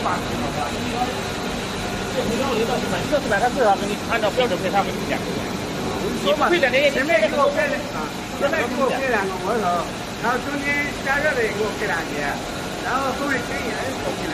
这400，他至少给你按照标准配，他给你讲。你不配2年， 前面给我配的啊，前面给我配2个窝头，然后中间加热的也给我配2节，然后后面跟盐给我配2。